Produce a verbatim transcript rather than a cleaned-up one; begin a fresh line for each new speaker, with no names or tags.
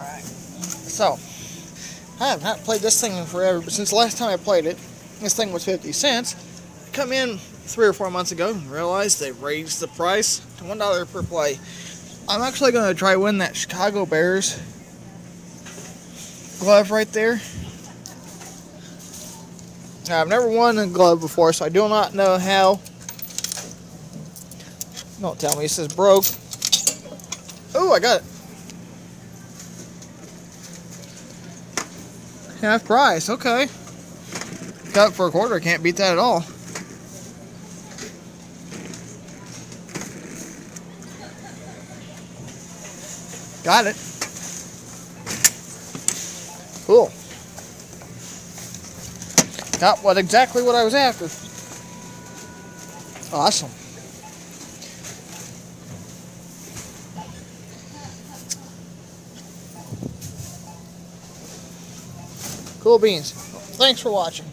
Alright, so I have not played this thing in forever, but since the last time I played it, this thing was fifty cents. I come in three or four months ago and realized they raised the price to one dollar per play. I'm actually going to try win that Chicago Bears glove right there. I've never won a glove before, so I do not know how. Don't tell me it says broke. Oh, I got it. Half price, okay. Got it for a quarter, can't beat that at all. Got it. Cool. Got what exactly what I was after. Awesome. Cool beans. Thanks for watching.